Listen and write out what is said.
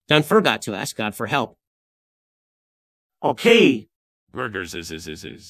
Don't forget to ask God for help. Okay. Burgers is.